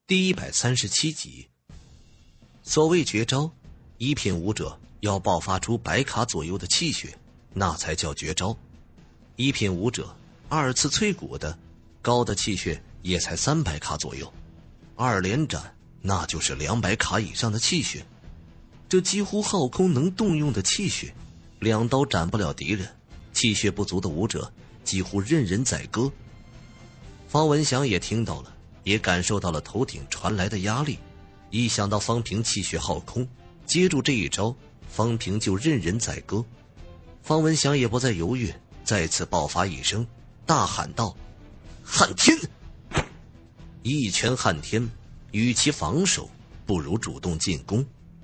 第137集。所谓绝招，一品武者要爆发出100卡左右的气血，那才叫绝招。一品武者2次淬骨的，高的气血也才300卡左右，2连斩那就是200卡以上的气血，这几乎耗空能动用的气血，2刀斩不了敌人，气血不足的武者几乎任人宰割。方文祥也听到了，也感受到了头顶传来的压力，一想到方平气血耗空，接住这一招，方平就任人宰割。方文祥也不再犹豫，再次爆发一声，大喊道：撼天！一拳撼天，与其防守不如主动进攻。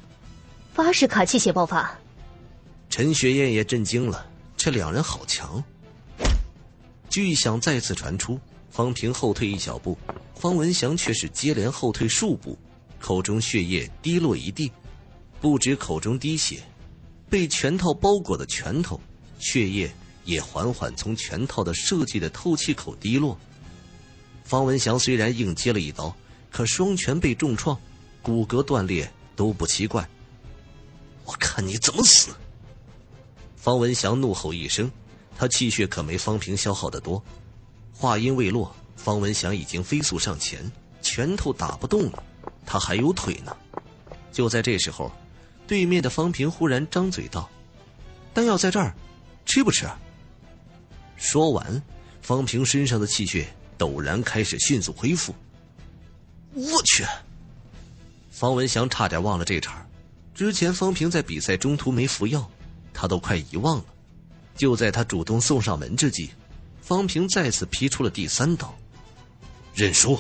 80卡气血爆发。 陈雪燕也震惊了，这两人好强。巨响再次传出，方平后退一小步，方文祥却是接连后退数步，口中血液滴落一地，不止口中滴血，被拳套包裹的拳头血液也缓缓从拳套的设计的透气口滴落。方文祥虽然硬接了一刀，可双拳被重创，骨骼断裂都不奇怪。我看你怎么死！方文祥怒吼一声，他气血可没方平消耗得多。话音未落，方文祥已经飞速上前，拳头打不动了，他还有腿呢。就在这时候，对面的方平忽然张嘴道：丹药在这儿，吃不吃？说完，方平身上的气血陡然开始迅速恢复。我去！方文祥差点忘了这茬，之前方平在比赛中途没服药，他都快遗忘了。就在他主动送上门之际，方平再次劈出了第3刀。认输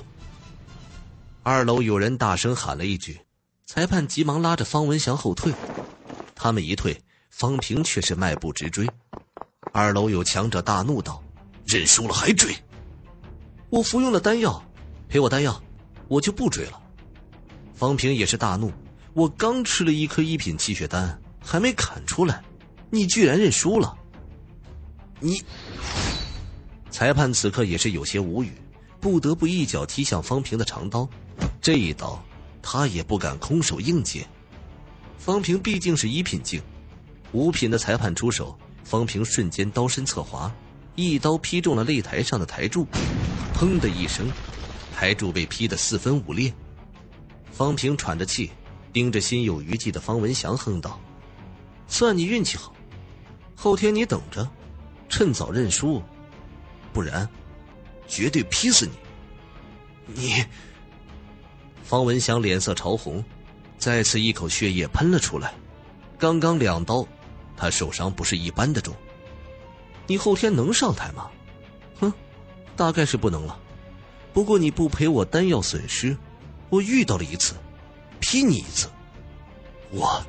！2楼有人大声喊了一句，裁判急忙拉着方文祥后退。他们一退，方平却是迈步直追。2楼有强者大怒道：认输了还追？我服用了丹药，赔我丹药，我就不追了。方平也是大怒，我刚吃了1颗1品气血丹，还没砍出来，你居然认输了！你……裁判此刻也是有些无语，不得不一脚踢向方平的长刀。这一刀他也不敢空手硬接，方平毕竟是1品境，5品的裁判出手，方平瞬间刀身侧滑，一刀劈中了擂台上的台柱，砰的一声，台柱被劈得4分5裂。方平喘着气，盯着心有余悸的方文祥哼道：算你运气好，后天你等着，趁早认输，不然绝对劈死你！你……方文祥脸色潮红，再次一口血液喷了出来。刚刚2刀，他受伤不是一般的重。你后天能上台吗？哼，大概是不能了。不过你不赔我丹药损失，我遇到了一次，劈你一次。我……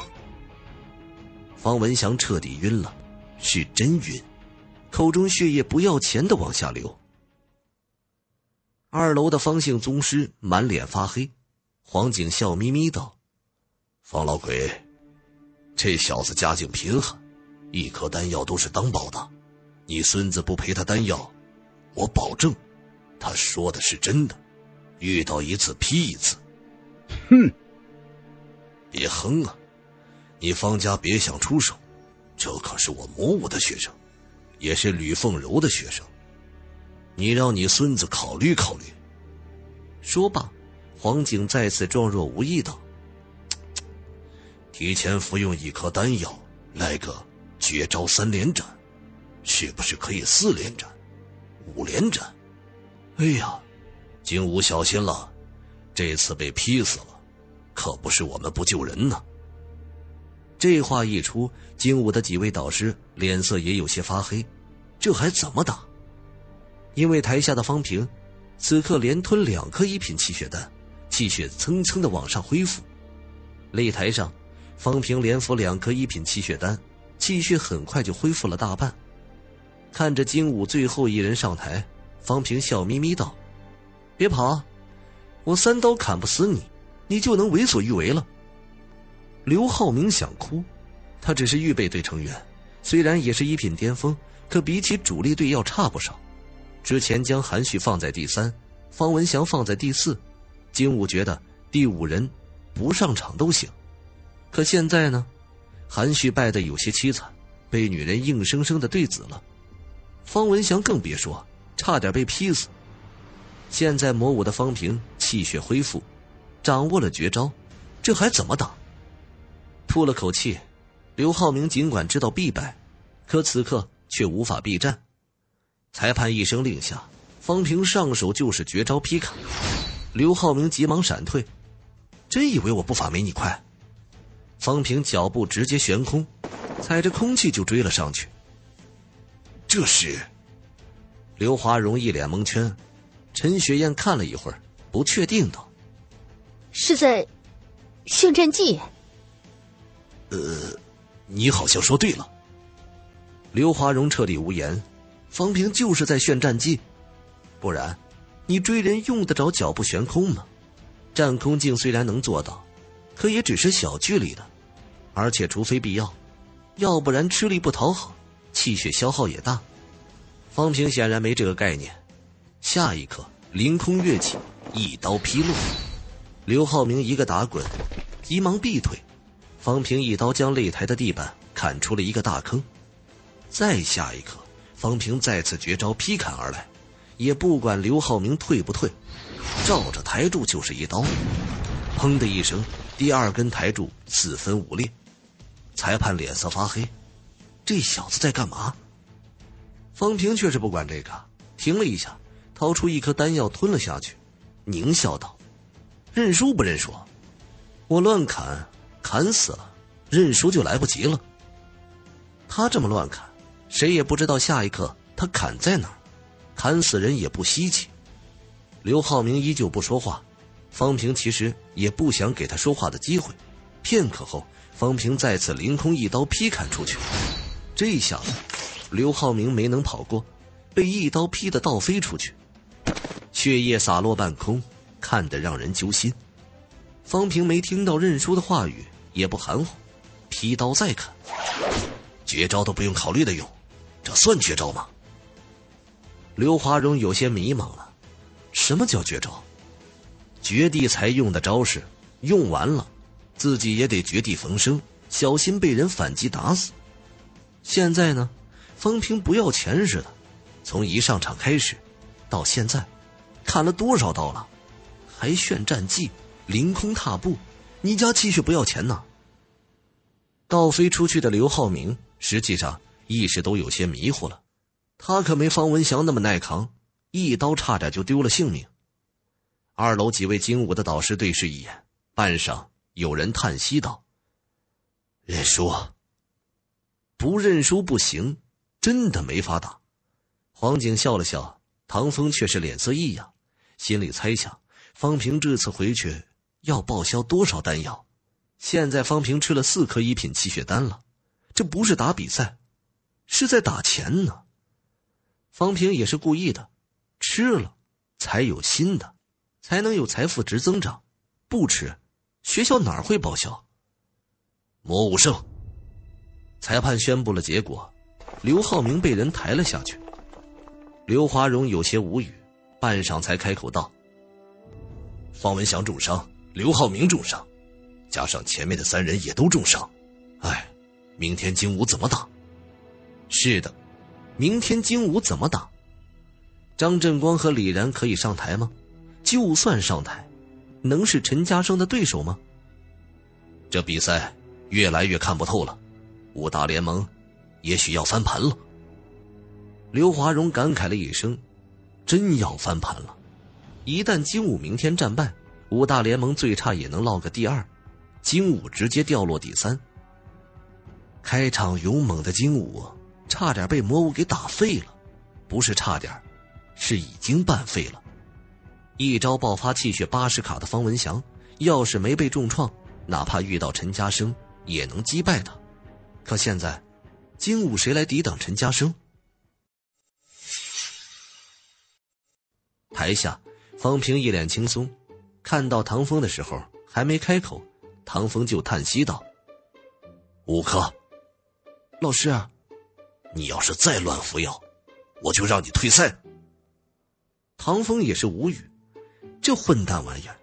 方文祥彻底晕了，是真晕，口中血液不要钱的往下流。2楼的方姓宗师满脸发黑，黄景笑眯眯道：方老鬼，这小子家境贫寒，1颗丹药都是当宝的，你孙子不赔他丹药，我保证他说的是真的，遇到一次劈一次。 哼！ 别哼啊，你方家别想出手，这可是我魔武的学生，也是吕凤柔的学生，你让你孙子考虑考虑。说罢，黄景再次状若无意道：提前服用1颗丹药，来个绝招3连斩，是不是可以4连斩、5连斩？哎呀，景武小心了，这次被劈死了，可不是我们不救人呢。这话一出，景武的几位导师脸色也有些发黑，这还怎么打？因为台下的方平此刻连吞2颗1品气血丹，气血蹭蹭的往上恢复。擂台上，方平连服2颗1品气血丹，气血很快就恢复了大半。看着精武最后一人上台，方平笑眯眯道：别跑啊，我3刀砍不死你，你就能为所欲为了。刘浩明想哭，他只是预备队成员，虽然也是1品巅峰，可比起主力队要差不少。之前将韩旭放在第3，方文祥放在第4， 金武觉得第5人不上场都行，可现在呢，韩旭败得有些凄惨，被女人硬生生的对子了。方文祥更别说，差点被劈死。现在魔武的方平气血恢复，掌握了绝招，这还怎么打？吐了口气，刘浩明尽管知道必败，可此刻却无法避战。裁判一声令下，方平上手就是绝招劈砍。刘浩明急忙闪退，真以为我步伐没你快？方平脚步直接悬空，踩着空气就追了上去。这是……刘华荣一脸蒙圈，陈学燕看了一会儿，不确定道：“ 是在炫战技。” 你好像说对了。刘华荣彻底无言，方平就是在炫战技，不然你追人用得着脚步悬空吗？战空镜虽然能做到，可也只是小距离的，而且除非必要，要不然吃力不讨好，气血消耗也大。方平显然没这个概念，下一刻凌空跃起，一刀劈落。刘浩明一个打滚，急忙避退，方平一刀将擂台的地板砍出了一个大坑。再下一刻，方平再次绝招劈砍而来，也不管刘浩明退不退，照着台柱就是一刀。砰的一声，第2根台柱4分5裂。裁判脸色发黑，这小子在干嘛？方平却是不管这个，停了一下，掏出一颗丹药吞了下去，狞笑道：“认输不认输？我乱砍，砍死了，认输就来不及了。”他这么乱砍，谁也不知道下一刻他砍在哪儿，砍死人也不稀奇。刘浩明依旧不说话，方平其实也不想给他说话的机会。片刻后，方平再次凌空一刀劈砍出去，这下子刘浩明没能跑过，被一刀劈得倒飞出去，血液洒落半空，看得让人揪心。方平没听到认输的话语，也不含糊，劈刀再砍。绝招都不用考虑的用，这算绝招吗？刘华荣有些迷茫了，什么叫绝招？绝地才用的招式，用完了自己也得绝地逢生，小心被人反击打死。现在呢，方平不要钱似的，从一上场开始到现在砍了多少刀了，还炫战技，凌空踏步，你家气血不要钱呐？倒飞出去的刘浩明实际上意识都有些迷糊了，他可没方文祥那么耐扛，一刀差点就丢了性命。2楼几位精武的导师对视一眼，半晌有人叹息道：“认输。”不认输不行，真的没法打。黄景笑了笑，唐风却是脸色异样，心里猜想方平这次回去要报销多少丹药。现在方平吃了4颗1品气血丹了，这不是打比赛，是在打钱呢。方平也是故意的，吃了才有新的，才能有财富值增长，不吃学校哪会报销？魔武胜。裁判宣布了结果，刘浩明被人抬了下去。刘华荣有些无语，半晌才开口道：“方文祥重伤，刘浩明重伤，加上前面的3人也都重伤，哎，明天精武怎么打？”是的，明天精武怎么打？张振光和李然可以上台吗？就算上台，能是陈家生的对手吗？这比赛越来越看不透了，5大联盟也许要翻盘了。刘华荣感慨了一声，真要翻盘了。一旦精武明天战败，5大联盟最差也能落个第2，精武直接掉落第3。开场勇猛的精武差点被魔武给打废了，不是差点，是已经半废了。一招爆发气血80卡的方文祥，要是没被重创，哪怕遇到陈家生也能击败他。可现在精武谁来抵挡陈家生？台下方平一脸轻松，看到唐风的时候还没开口，唐风就叹息道：“5颗。老师，你要是再乱服药，我就让你退赛。”唐风也是无语，这混蛋玩意儿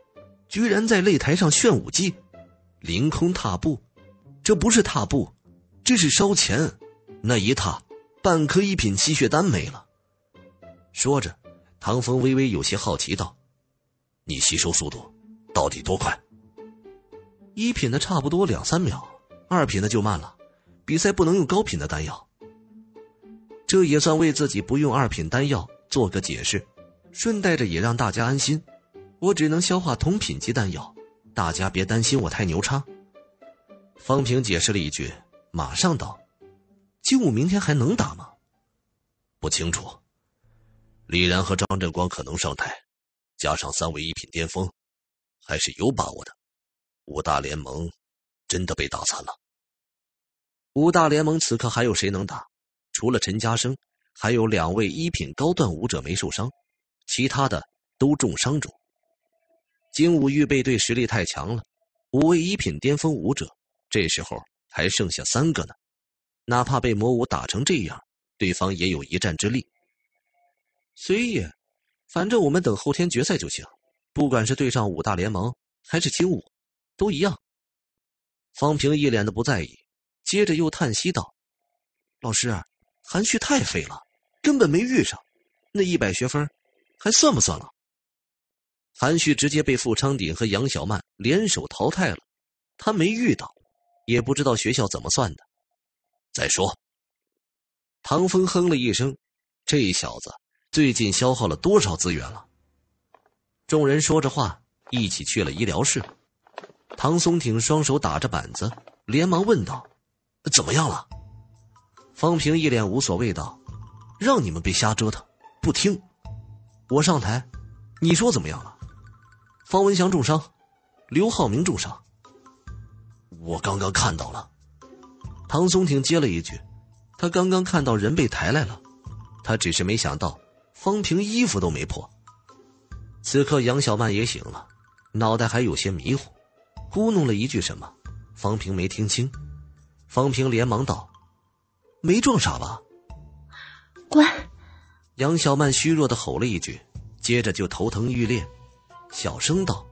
居然在擂台上炫武技，凌空踏步，这不是踏步，这是烧钱，那一踏，半颗一品气血丹没了。说着，唐风微微有些好奇道：“你吸收速度到底多快？”一品的差不多2、3秒，2品的就慢了。比赛不能用高品的丹药。这也算为自己不用2品丹药做个解释，顺带着也让大家安心。我只能消化同品级丹药，大家别担心我太牛叉。方平解释了一句，马上道：“精武明天还能打吗？”不清楚。李然和张振光可能上台，加上3位一品巅峰，还是有把握的。5大联盟真的被打残了。5大联盟此刻还有谁能打？除了陈家生，还有2位一品高段武者没受伤，其他的都重伤中。精武预备队实力太强了，5位一品巅峰武者，这时候还剩下3个呢。哪怕被魔武打成这样，对方也有一战之力。随也，反正我们等后天决赛就行，不管是对上5大联盟还是精武，都一样。方平一脸的不在意，接着又叹息道：“老师，韩旭太废了，根本没遇上，那100学分还算不算了？”韩旭直接被傅昌鼎和杨小曼联手淘汰了，他没遇到，也不知道学校怎么算的。再说，唐风哼了一声，这小子最近消耗了多少资源了？众人说着话，一起去了医疗室。唐松挺双手打着板子，连忙问道：“怎么样了？”方平一脸无所谓道：“让你们被瞎折腾，不听。我上台，你说怎么样了？”方文祥重伤，刘浩明重伤。我刚刚看到了。唐松挺接了一句，他刚刚看到人被抬来了，他只是没想到方平衣服都没破。此刻杨小曼也醒了，脑袋还有些迷糊，咕哝了一句什么，方平没听清。方平连忙道：“没撞傻吧？” 滚！ 杨小曼虚弱地吼了一句，接着就头疼欲裂，小声道：“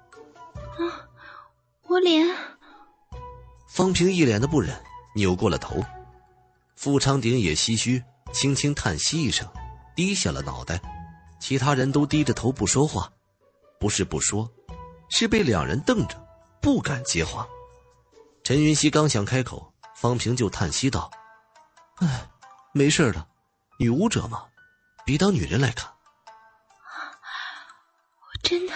我脸。” 方平一脸的不忍，扭过了头。傅昌鼎也唏嘘，轻轻叹息一声，低下了脑袋。其他人都低着头不说话，不是不说，是被2人瞪着，不敢接话。陈云熙刚想开口，方平就叹息道：“哎，没事的，女武者嘛，别当女人来看。” 我真的。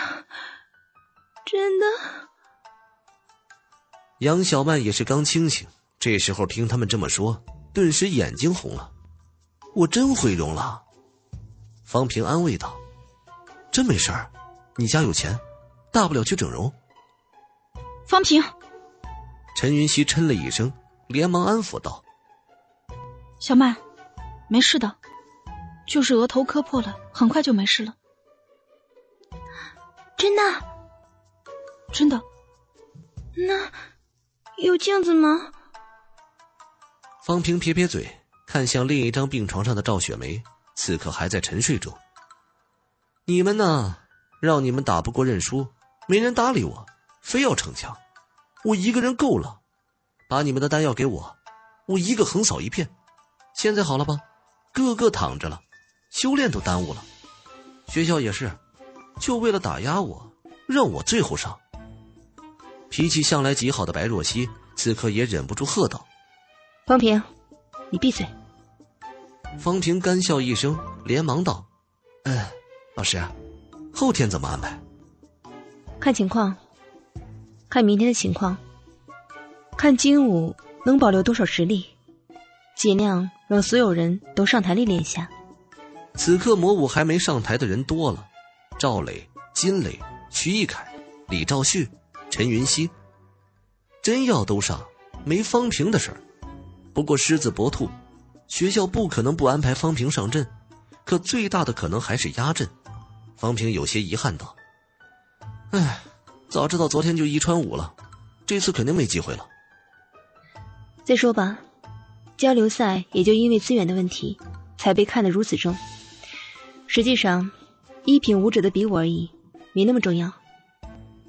杨小曼也是刚清醒，这时候听他们这么说，顿时眼睛红了。“我真毁容了。”方平安慰道：“真没事儿，你家有钱，大不了去整容。” 方平。 陈云熙嗔了一声，连忙安抚道：“ 小曼，没事的，就是额头磕破了，很快就没事了。”真的？真的。那有镜子吗？ 方平撇撇嘴，看向另一张病床上的赵雪梅，此刻还在沉睡中。“你们呢？让你们打不过认输，没人搭理我，非要逞强。我一个人够了，把你们的丹药给我，我一个横扫一片。现在好了吧，个个躺着了，修炼都耽误了。学校也是，就为了打压我，让我最后上。”脾气向来极好的白若曦此刻也忍不住喝道：“ 方平，你闭嘴。” 方平干笑一声，连忙道：“老师，后天怎么安排？”“ 看情况，看明天的情况，看精武能保留多少实力，尽量让所有人都上台历练一下。” 此刻魔武还没上台的人多了，赵磊、金磊、徐一凯、李兆旭、陈云熙，真要都上，没方平的事儿。不过狮子搏兔，学校不可能不安排方平上阵，可最大的可能还是压阵。方平有些遗憾道：“哎，早知道昨天就1穿5了，这次肯定没机会了。” 再说吧，交流赛也就因为资源的问题才被看得如此重，实际上一品武者的比武而已，没那么重要。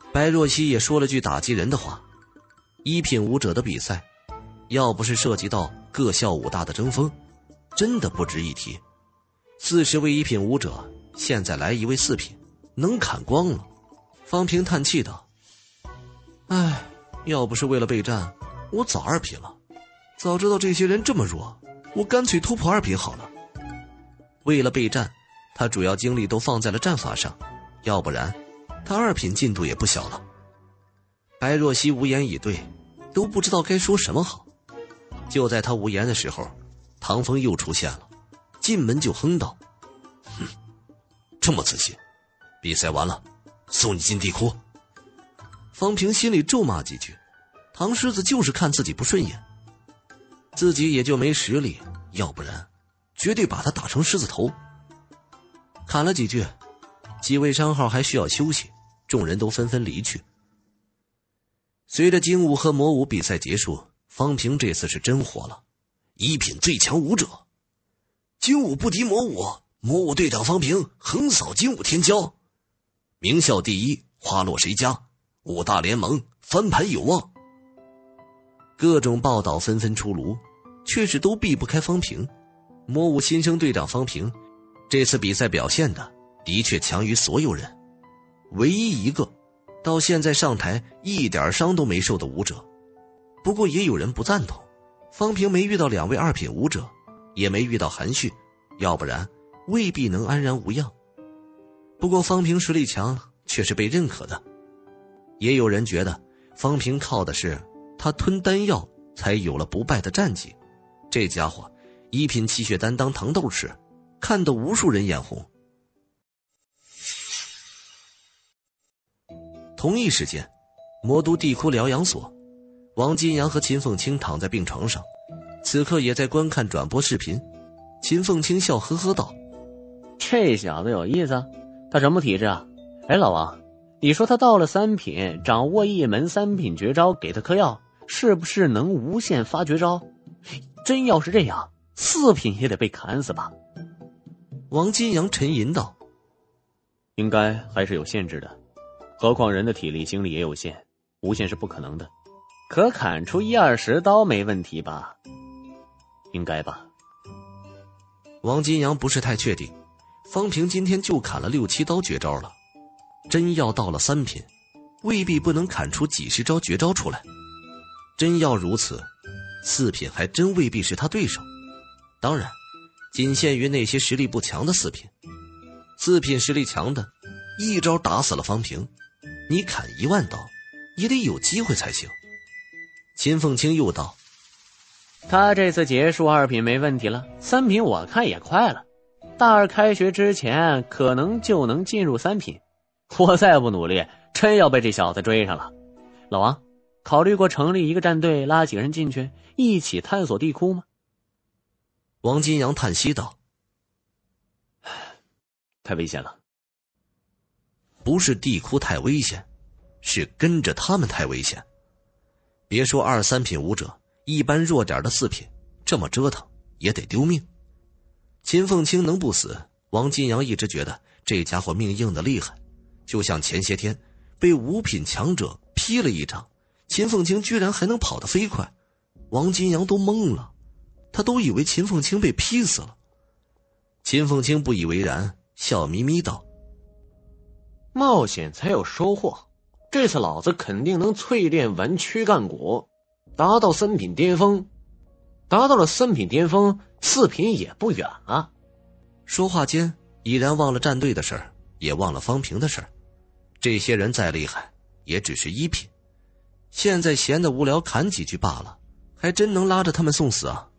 白若曦也说了句打击人的话，一品武者的比赛，要不是涉及到各校武大的争锋，真的不值一提。40位一品武者，现在来一位4品，能砍光了。方平叹气道：唉，要不是为了备战，我早2品了。早知道这些人这么弱，我干脆突破2品好了。为了备战，他主要精力都放在了战法上，要不然他2品进度也不小了。白若曦无言以对，都不知道该说什么好。就在他无言的时候，唐风又出现了，进门就哼道：这么自信，比赛完了送你进地窟。方平心里咒骂几句，唐狮子就是看自己不顺眼，自己也就没实力，要不然绝对把他打成狮子头。砍了几句，几位商号还需要休息，众人都纷纷离去。随着精武和魔武比赛结束，方平这次是真火了，1品最强武者。精武不敌魔武，魔武队长方平横扫精武天骄，名校第一，花落谁家，武大联盟翻盘有望。各种报道纷纷出炉，却是都避不开方平。魔武新生队长方平这次比赛表现的确强于所有人，唯一一个到现在上台一点伤都没受的武者。不过也有人不赞同，方平没遇到2位2品武者，也没遇到韩旭，要不然未必能安然无恙。不过方平实力强却是被认可的，也有人觉得方平靠的是他吞丹药才有了不败的战绩，这家伙1品气血丹当糖豆吃，看得无数人眼红。同一时间，魔都地窟疗养所，王金阳和秦凤清躺在病床上，此刻也在观看转播视频。秦凤清笑呵呵道： 这小子有意思，他什么体质啊？哎，老王，你说他到了3品，掌握一门3品绝招，给他嗑药，是不是能无限发绝招？真要是这样，4品也得被砍死吧？ 王金阳沉吟道： 应该还是有限制的，何况人的体力精力也有限，无限是不可能的。可砍出1-20刀没问题吧？应该吧。 王金阳不是太确定，方平今天就砍了6-7刀绝招了，真要到了3品，未必不能砍出几十招绝招出来。真要如此，4品还真未必是他对手。当然，仅限于那些实力不强的4品。4品实力强的，一招打死了方平，你砍1万刀，也得有机会才行。秦凤清又道： 他这次结束2品没问题了，3品我看也快了，大2开学之前可能就能进入3品。我再不努力，真要被这小子追上了。老王，考虑过成立一个战队，拉几个人进去一起探索地窟吗？ 王金阳叹息道： 太危险了。 不是地窟太危险，是跟着他们太危险。别说2、3品武者，一般弱点的4品，这么折腾也得丢命。秦凤清能不死，王金阳一直觉得这家伙命硬的厉害，就像前些天被5品强者劈了一掌，秦凤清居然还能跑得飞快，王金阳都懵了，他都以为秦凤清被劈死了。秦凤清不以为然，笑眯眯道： 冒险才有收获，这次老子肯定能淬炼完躯干骨，达到3品巅峰。达到了3品巅峰，4品也不远啊。 说话间已然忘了战队的事儿，也忘了方平的事儿。这些人再厉害也只是1品，现在闲得无聊砍几句罢了，还真能拉着他们送死啊。